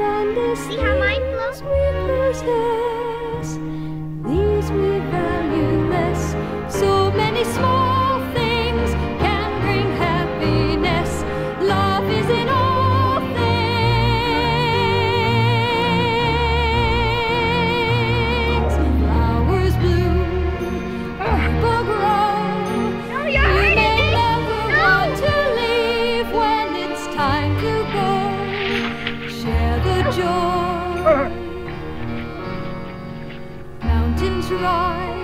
See how mine flows? These we value less. So many small things can bring happiness. Love is in all things. Flowers bloom, people grow. No, You you're may hurting never me. want to leave when it's time to go. Share the joy. Mountains rise.